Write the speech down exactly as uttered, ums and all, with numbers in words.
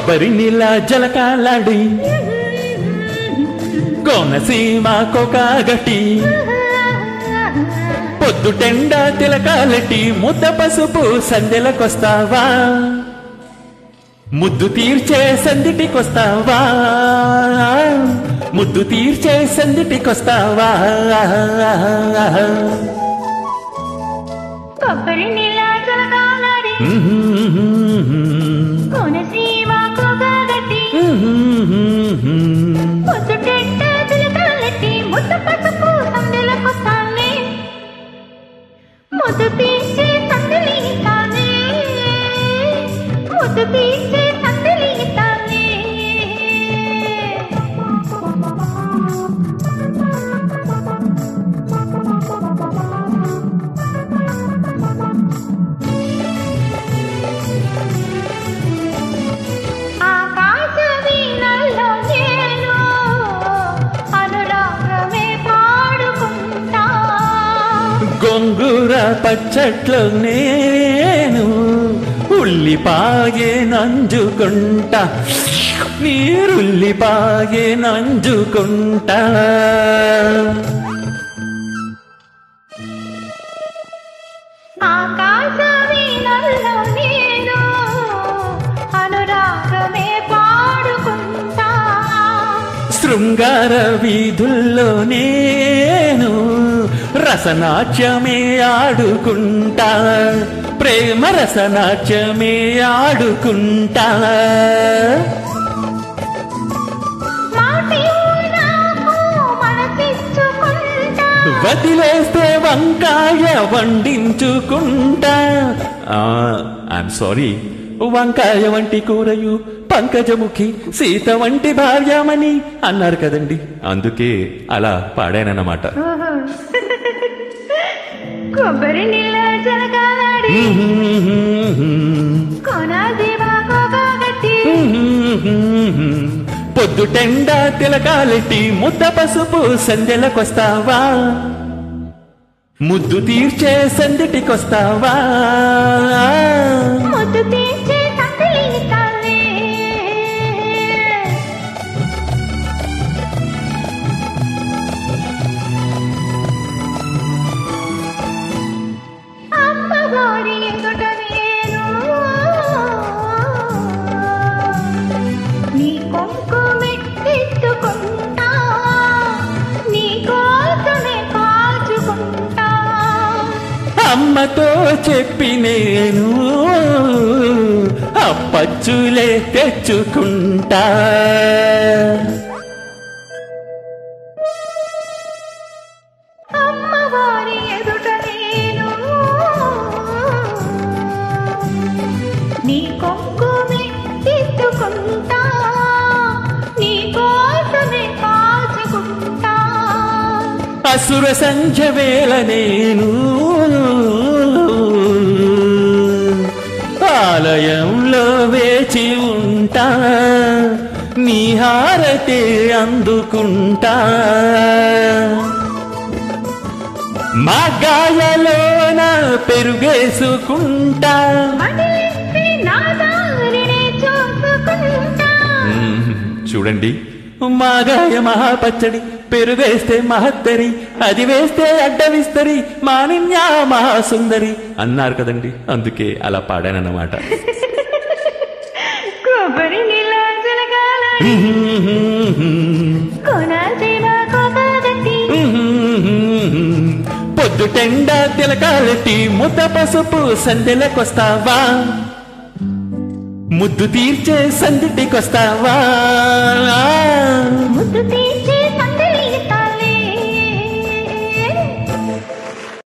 కొబ్బరి నీళ్ళ జలకాలాడి కోనసీమ కోకాగటి పొద్దుటెండ తిలకాలటి ముద్ద పసుపు సందెలకొస్తావా ముద్దు తీర్చే సందిటికొస్తావా ముద్దు తీర్చే సందిటికొస్తావా కొబ్బరి నీళ్ళ జలకాలాడి కోనసీమ కోకాగటి పొద్దుటెండ తిలకాలటి ముద్ద పసుపు సందెలకొస్తాలే ముద్దు తీర్చే సందెలిస్తాలే ముద్దు తీర్చే సందెలిస్తాలే ఆకాశ వీణల్లో నేను అనురాగమే పాడుకుంటా గొంగూర పచ్చట్లో నేను ఉల్లిపాయే నంజుకుంటా నీరుల్లిపాయే నంజుకుంటా ఆకాశ వీణల్లో నేను అనురాగమే పాడుకుంటా శృంగార వీధుల్లో నేను రసనాట్యమే ఆడుకుంటా ప్రేమ రసనాట్యమే ఆడుకుంటా వదిలేస్తే వంకాయ వండించుకుంటా ఐఎమ్ సారీ వంకాయ వంటి కూరయు పంకజముఖి సీత వంటి భార్యమని అన్నారు కదండి అందుకే అలా పాడానన్నమాట కొబ్బరి నీళ్ళ జలకాలాడి కోనసీమ కోకాగటి పొద్దుటెండ తిలకాలెట్టి ముద్ద పసుపు సందెలకొస్తావా ముద్దు తీర్చే సందిటికొస్తావా ముద్దు తీర్చే సందెలిస్తాలే అమ్మవారి ఎదుట నేను నీ కొంకు మెట్టెత్తుకుంటా నీ కోసమే కాచుకుంటా అమ్మతో చెప్పి నేను అప్పచ్చులే తెచ్చుకుంటా అమ్మవారి ఎదుట నేను నీ కొంకు మెట్టెత్తుకుంటా నీ కోసమే కాచుకుంటా అసుర సంధ్య వేళ నేను ఆలయంలో వేచి ఉంటా నీ హారతే అందుకుంటా మా గాయలోన పెరుగేసుకుంటా వదిలేస్తే నా దారినే చూసుకుంటా చూడండి మాగాయ మహాపచ్చడి పెరుగేస్తే మహత్తరి అది వేస్తే అడ్డవిస్తరి మానిన్యా మహాసుందరి అన్నారు కదండి అందుకే అలా పాడానన్నమాట కొబ్బరి నీళ్ళ జలకాలాడి కోనసీమ కోకాగటి పొద్దుటెండ తిలకాలెట్టి ముద్ద పసుపు సందెలకొస్తావా ముద్దు తీర్చే సందిటికొస్తావా